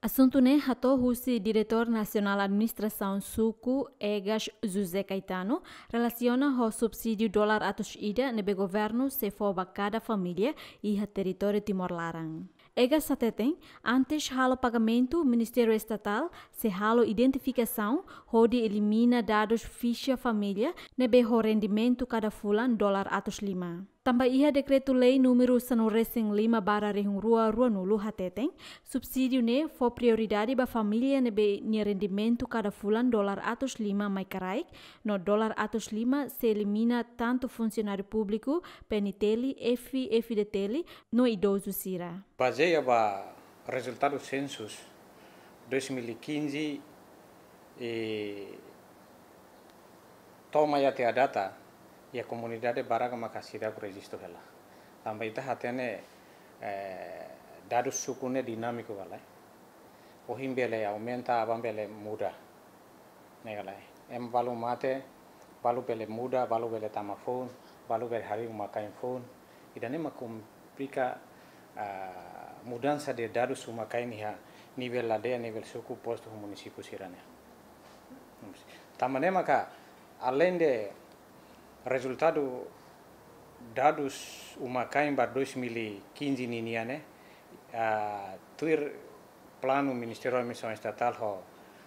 Assunto ne hato husi diretor nacional administração suku Egas José Caetano relaciona o subsídio dólar atus ida nebe governo se for cada família e ha território Timor-Larang. Egas sateteng antes halo pagamento Ministério Estatal se halo identificação hode elimina dados ficha família nebe ho rendimento cada fulan dólar atus 5. Também ia decreto-lei número 105/2022 hateteng subsídio ne for prioridade ba família nebe ni rendimento cada fulan dólar atus 5 mai karaik no dólar atus 5 se elimina tanto funcionário público peniteli FDTeli no idoso sira. Baseia ba resultado census 2015 e toma até a data e a comunidade baraga makasida ku registro hela. Também ita hatene dados sukune dinâmico galai. O himbele aumenta, abambele muda. Negalai. Balu mate, balu bele muda, balu bele tamafone, balu bele hari makain phone. Idane makumplika mudança de dados makain ha nível aldeia, nível suku posto do município sirane. Tamane maka além de resultado dados umakain ba 2015 niniane tuir plano Ministério da Missão Estatal ho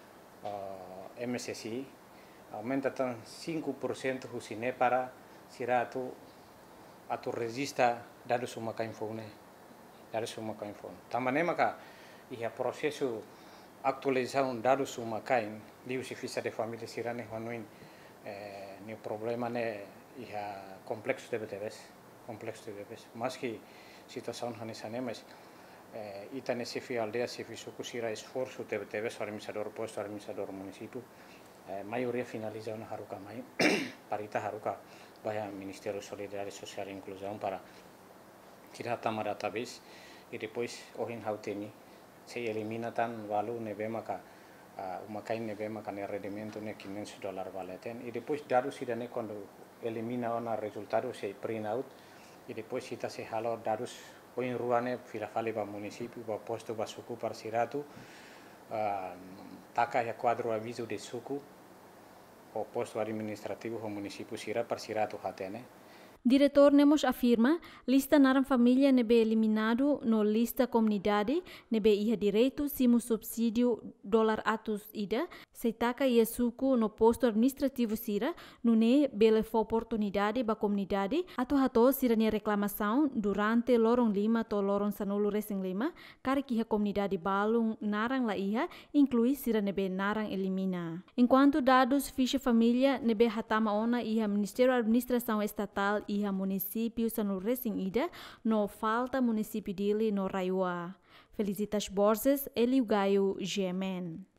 MSSI aumenta tan 5% husine para siratu atu registra dados umakain phone dados umakain phone tamane maka ia processo atualização dados umakain liu se ficha de família sirane honuin ni problema ne ia complexo de bebês mas que situação hanisane mas ita nesse fi aldeia se fi sukusira esforço de bebês administrador posto administrador município maioria finaliza na haruka mai parita haruka bahia Ministério Solidariedade Social e Inclusão para tirar tamar database e depois ohin hauteni se elimina tan valor nebemaka umakain nebemaka ne rendimento ne $500 valeten e depois dados sidane quando elimina o resultado se print out e depois cita se halo dados o em ruane filafale ba município ba posto ba suku par siratu taka ya quadro aviso de suku o posto administrativo do município sira par siratu hatene. Diretor Nemos afirma, lista naran família nebe eliminado no lista comunidade nebe ia direito simu subsídio dólar atus ida, seitaka ia suku no posto administrativo sira, nune bele fo oportunidade ba comunidade, atu hato sira ne reclamação durante lorong 5 to lorong sanulu resing 5, kare kiha comunidade balung narang la iha, inclui sira nebe narang elimina. Enquanto dados ficha família nebe hatama ona iha Ministério da Administração Estatal iha município Sanul Resing Ida, no falta município dele no Raiua. Felicitas Borges, Eliu Gaio, GMN.